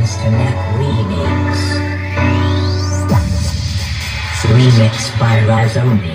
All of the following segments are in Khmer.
Mr. Neck Remix. Remixed by Razoni.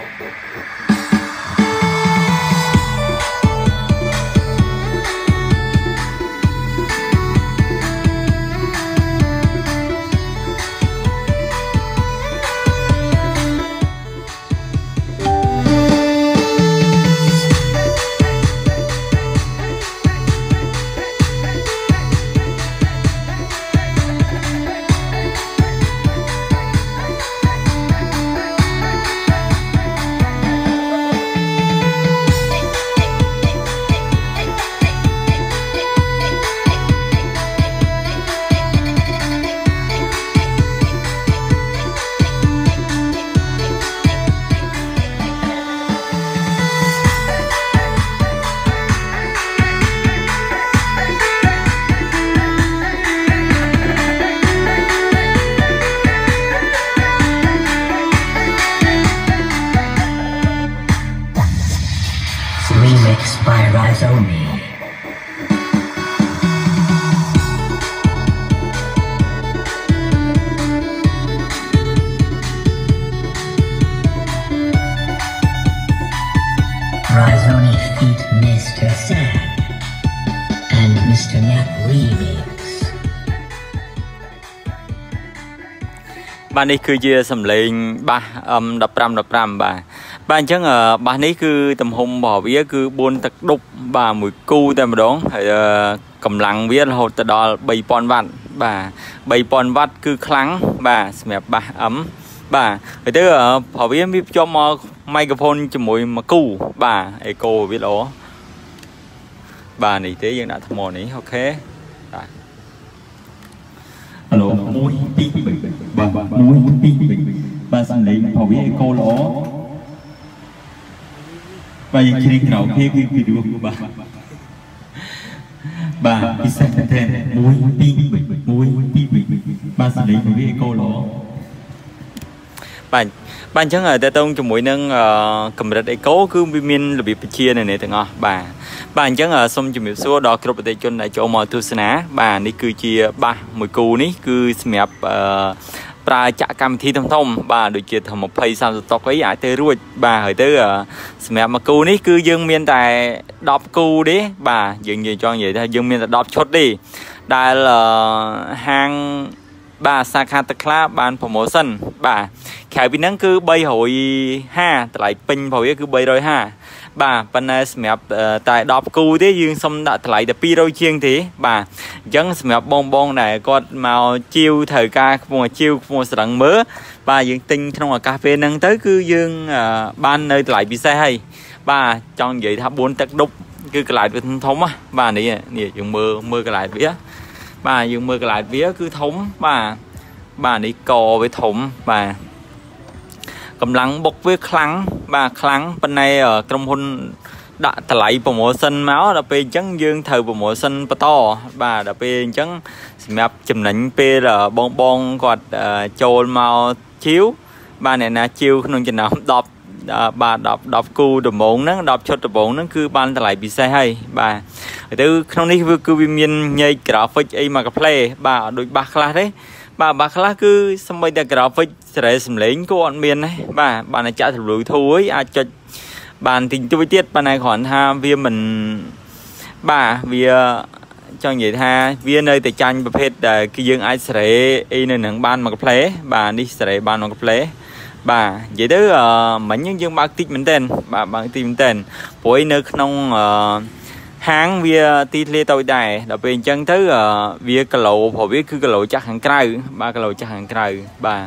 Remixed by Razoni. Razoni feat. Mr. Sam and Mr. Neck Remix. បាទនេះគឺជាសំឡេងបាស 15 15 បាទបាទអញ្ចឹងបាសនេះគឺទំហំរបស់វាគឺ 4 ទឹកដប់បាទមួយគូតែម្ដងហើយកម្លាំងវារហូតដល់ 3000 វ៉ាត់បាទ 3000 វ៉ាត់គឺខ្លាំងបាទសម្រាប់បាស បាទហើយទៅព្រោះវាមានភ្ជាប់មក microphone ជាមួយមួយគូបាទអេកូវាល្អបាទនេះទេយើងដាក់ថ្មនេះអូខេបាទ Hello 1 2 3 បាទ1 2 បាទសំឡេងរបស់វាអេកូល្អបាទយើងជ្រៀងក្រៅគេគឺពីរោះបាទបាទពិសេសមែនទែន1 2 3 បាទសំឡេងរបស់វាអេកូល្អបាទបាទអញ្ចឹងតើតើជាមួយនឹងកម្រិតអេកូគឺវាមានរបៀបបញ្ជានេះទាំងអស់បាទបាទអញ្ចឹងសូមជំរាបសួរដល់គ្រប់ប្រតិជនដែលចូលមកទស្សនាបាទនេះគឺជាបាសមួយគូនេះគឺសម្រាប់ប្រើចាក់កម្មវិធីធំបាទដូចជាធំ20 30តុកអីអាចទៅរួចបាទហើយទៅសម្រាប់មួយគូនេះគឺយើងមានតែ10គូទេបាទយើងនិយាយចង់និយាយថាយើងមានតែ10ឈុតទេដែលហាងបាទសាខាទឹកខ្លាបាន promotion បាទក្រៅពីហ្នឹងគឺ 350 តម្លៃពេញរបស់វាគឺ 350 បាទប៉ុន្តែសម្រាប់តែ10គូទេយើងសុំដាក់តម្លៃតែ 200 ជាងទេបាទអញ្ចឹងសម្រាប់បងដែលគាត់មកជាវត្រូវការខ្ពស់ជាវខ្ពស់ស្រឹងមើលបាទយើងទិញក្នុងឱកាសពេលហ្នឹងទៅគឺយើងបាននៅតម្លៃពិសេសហើយបាទចង់និយាយថា 4 ទឹកដប់គឺកន្លែងវាធំបាទនេះយើងមើលកន្លែងវាបាទយើងមើលកន្លែងវាគឺធំបាទនេះកវាធំបាទកម្លាំងបុកវាខ្លាំងបាទខ្លាំងប៉ុន្តែក្រុមហ៊ុនដាក់តម្លៃ promotion មកដល់ពេលអញ្ចឹងយើងត្រូវ promotion បន្តបាទដល់ពេលអញ្ចឹងសម្រាប់ចំណេញពេលបងគាត់ចូលមកជាវបាទអ្នកណាជាវក្នុងចំណោម10បាទ10គូដំបងហ្នឹង10ឈុតដំបងហ្នឹងគឺបានតម្លៃពិសេសហើយបាទទៅក្នុងនេះគឺវាមានញែក graphic អីមកកាផ្លេបាទអត់ដូចបាសខ្លះទេបាទបាសខ្លះគឺសម្បីតែ graphic សេរីសំឡេងក៏អត់មានដែរបាទបានតែចាក់ Bluetooth អីអាចចុចបានតិចតួចទៀតប៉ុន្តែគ្រាន់ថាវាមិនបាទវាចង់និយាយថាវានៅតែចាញ់ប្រភេទដែលគឺយើងអាចសេរីអីនៅនឹងបានមកកាផ្លេបាទនេះសេរីបានមកកាផ្លេបាទនិយាយទៅមិញយើងបើកតិចមែនតើបាទបើកតិចមែនតើព្រោះនៅក្នុងហាងវាទីធ្លាតូចដែរដល់ពេលអញ្ចឹងទៅវាគីឡូព្រោះវាគឺគីឡូចាស់ខាងក្រៅបាទគីឡូចាស់ខាងក្រៅបាទ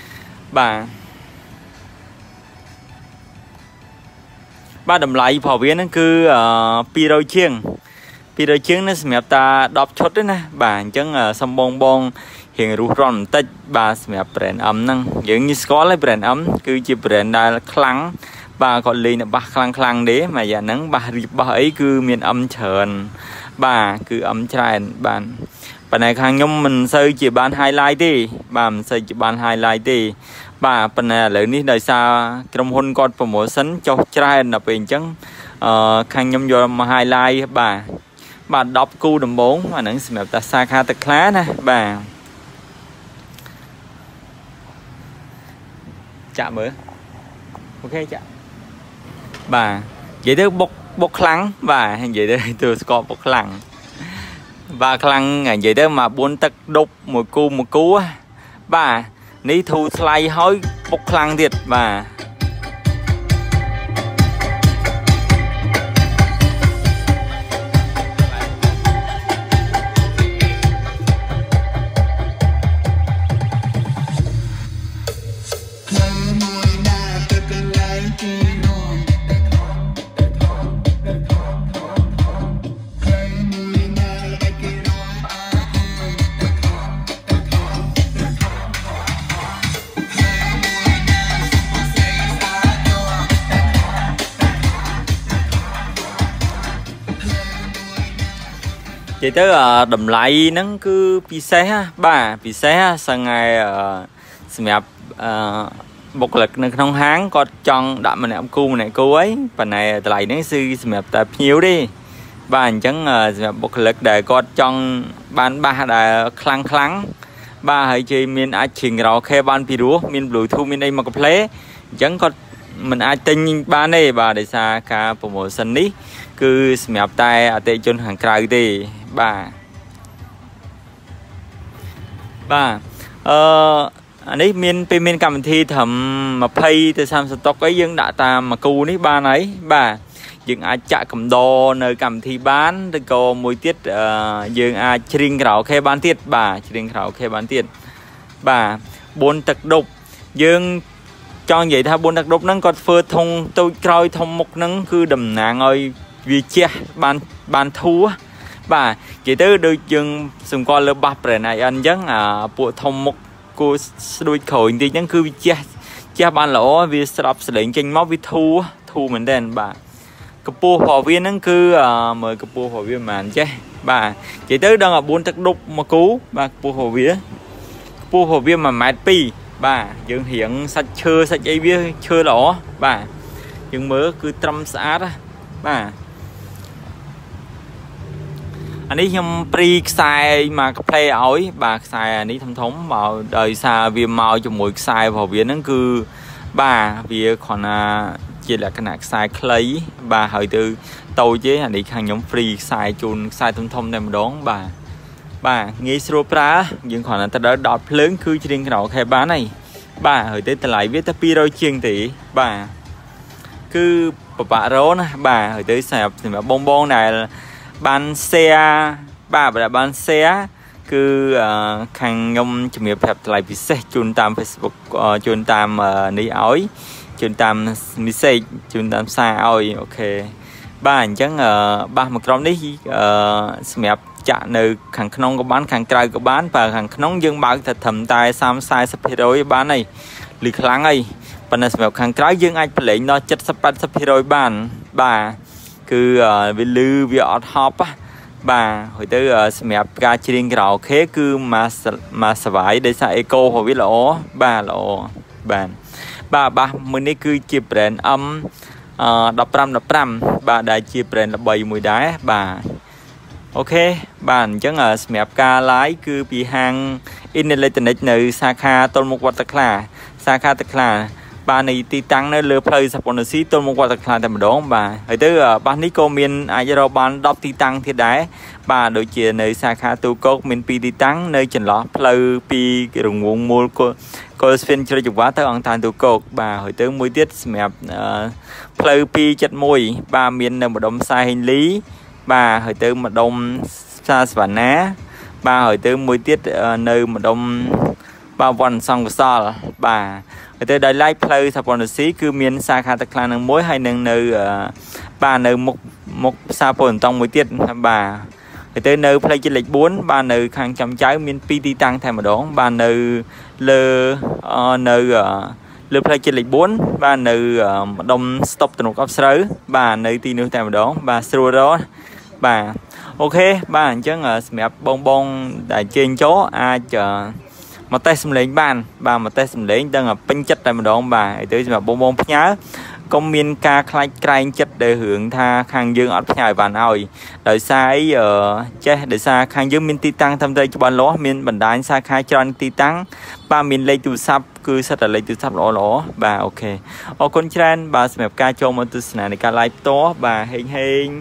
បាទតម្លៃរបស់វាហ្នឹងគឺ200 ជាងនេះសម្រាប់តា10ឈុតទេណាបាទអញ្ចឹងសំបងរៀងរុះរាន់បន្តិចបាទសម្រាប់ brand M ហ្នឹងយើងញស្គាល់ហើយ brand M គឺជា brand ដែលខ្លាំងបាទគាត់លេងបាសខ្លាំងទេមួយយ៉ាងហ្នឹងបាសរៀបបាសអីគឺមាន M ច្រើនបាទគឺ M ច្រើនបាទប៉ុន្តែខាងខ្ញុំមិនសូវជាបាន highlight ទេបាទមិនសូវជាបាន highlight ទេបាទប៉ុន្តែឥឡូវនេះដោយសារក្រុមហ៊ុនគាត់ promotion ចុះច្រើនដល់ពេលអញ្ចឹងខាងខ្ញុំយកមក highlight បាទបាទ10គូដំបូងអាហ្នឹងសម្រាប់តាសាខាទឹកខ្លាណាបាទចាក់មើលអូខេចាក់បាទនិយាយទៅបុកខ្លាំងបាទនិយាយទៅទៅស្កបបុកខ្លាំងបាទខ្លាំងនិយាយទៅមក4ទឹកដប់មួយគូបាទនេះធូរថ្លៃហើយបុកខ្លាំងទៀតបាទនិយាយទៅតម្លៃហ្នឹងគឺពិសេសបាទពិសេសសឹងហើយសម្រាប់បុគ្គលិកនៅក្នុងហាងគាត់ចង់ដាក់ម្នាក់គូអីប៉ុន្តែតម្លៃហ្នឹងគឺសម្រាប់តែភ្ញៀវទេបាទអញ្ចឹងសម្រាប់បុគ្គលិកដែលគាត់ចង់បានបាសដែលខ្លាំងបាទហើយជ័យមានអាចច្រៀងរ៉ោខេបានពីរោះមាន Bluetooth មានអីមកកាផ្លេអញ្ចឹងគាត់មិនអាចទិញបានទេបាទដោយសារការ promotion នេះគឺសម្រាប់តែអតិថិជនខាងក្រៅទេបាទអានេះមានកម្មវិធីត្រឹម20ទៅ30តុកអីយើងដាក់តាមមួយគូនេះបានហើយបាទយើងអាចចាក់កំដរនៅកម្មវិធីបានឬក៏មួយទៀតយើងអាចច្រៀងក្រៅខេបានទៀតបាទច្រៀងក្រៅខេបានទៀតបាទ4ទឹកដប់យើងចង់និយាយថា4ទឹកដប់ហ្នឹងគាត់ធ្វើធុងតូចក្រោយធំមុខហ្នឹងគឺតំណាងឲ្យវាជះបានធូរបាទនិយាយទៅដូចយើងសម្គាល់លើបាស brand IN អញ្ចឹងពួកធំមុខគួរស្ដួយក្រួយបន្តិចហ្នឹងគឺវាជះបានល្អវាស្រាប់សលេងចេញមកវាធូរមែនតើបាទកម្ពស់របស់វាហ្នឹងគឺមើលកម្ពស់របស់វាប្រហែលចេះបាទនិយាយទៅដល់4ទឹកដប់មួយគូបាទកម្ពស់របស់វា1.2 ម៉ែត្របាទយើងរៀងសាច់ឈើសាច់អីវាឈើល្អបាទយើងមើលគឺត្រឹមស្អាតបាទអានេះខ្ញុំព្រីខ្សែមកកាផ្លេឲ្យបាទខ្សែអានេះធំមកដោយសារវាមកជាមួយខ្សែរបស់វាហ្នឹងគឺបាទវាគ្រាន់តែជាលក្ខណៈខ្សែខ្លីបាទហើយទៅតូចទេអានេះខាងខ្ញុំព្រីខ្សែជូនខ្សែធំតែម្ដងបាទងាយស្រួលប្រើយើងគ្រាន់តែទៅដល់ភ្លើងគឺច្រៀងក្រៅខេបានហើយបាទហើយទៅតម្លៃវាតែ200ជាងទេបាទគឺពិបាករកណាបាទហើយទៅសម្រាប់បងដែលបាន share បាទបាន share គឺខាងខ្ញុំជំរាបប្រាប់ថ្លៃពិសេសជូនតាម Facebook ជូនតាមនេះឲ្យជូនតាម message ជូនតាមសារឲ្យអូខេបាទអញ្ចឹងបាសមួយក្រុមនេះសម្រាប់ចាក់នៅខាងក្នុងក៏បានខាងក្រៅក៏បានបើខាងក្នុងយើងបើកតែត្រឹមតែ 30-40% បានហើយឬខ្លាំងហើយប៉ុន្តែសម្រាប់ខាងក្រៅយើងអាចប្រឡែងដល់ 70-80% បានបាទគឺវាលឺវាអត់ហប់បាទហើយទៅសម្រាប់ការច្រៀងក្រៅខេគឺមកសវាយដោយសារអេកូរបស់វាល្អបាទល្អបាទបាសមួយនេះគឺជា brand M1515 បាទដែលជា brand ល្បីមួយដែរបាទអូខេបាទអញ្ចឹងសម្រាប់ការ live គឺពីហាង Electronic នៅសាខាទល់មុខវត្តតាក្លាសាខាតាក្លាបាទនៃទីតាំងនៅលើផ្លូវសពនស៊ីទល់មុខវត្តតាក្លាតែម្ដងបាទហើយទៅបាសនេះក៏មានអាចរកបាន10ទីតាំងទៀតដែរបាទដូចជានៅសាខាទូកោកមាន2ទីតាំងនៅចន្លោះផ្លូវពីរង្វង់មូលកុលស្វិនជ្រោយចង្វាទៅអង្គតានទូកោកបាទហើយទៅមួយទៀតសម្រាប់ផ្លូវ271បាទមាននៅម្ដុំផ្សារហេងលីបាទហើយទៅម្ដុំផ្សារសវណ្ណាបាទហើយទៅមួយទៀតនៅម្ដុំបាទវណ្ណសង្កសលបាទហើយទៅដោយឡែកផ្លូវសពនស៊ីគឺមានសាខាតាក្លានឹងមួយហើយនឹងនៅបាទនៅមុខផ្សារពោធិ៍តង់មួយទៀតបាទហើយទៅនៅផ្លូវជាតិលេខ4បាទនៅខាងចំចៅមាន2ទីតាំងតែម្ដងបាទនៅលើផ្លូវជាតិលេខ4បាទនៅម្ដុំស្តុបទំនុកអបស្រូវបាទនៅទីនោះតែម្ដងបាទស្រួលរកបាទអូខេបាទអញ្ចឹងសម្រាប់បងដែលជើញចូលអាចមកតេស្តសម្លេងបានបាទមកតេស្តសម្លេងដឹងពេញចិត្តតែម្ដងបាទហើយទៅសម្រាប់បងផ្ញើ có miên ca khai cray chất để hưởng tha khang dương ở nhài bàn ơi đời sai che để xa khang dương miên ti tăng tham gia cho bạn ló miên bản đá xa khai cho anh ti tăng ba miên lấy từ sắp cứ sát là lấy từ sắp ló bà ok ở con trend bà sẽ ca cho một từ này để ca like to bà hình hình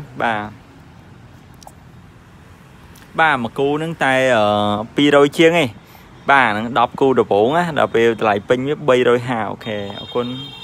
bà mà cô nâng tay ở pi đôi chiêng ấy bà nó đọc cô đồ bổ á đọc về lại pin với bay đôi hào ok con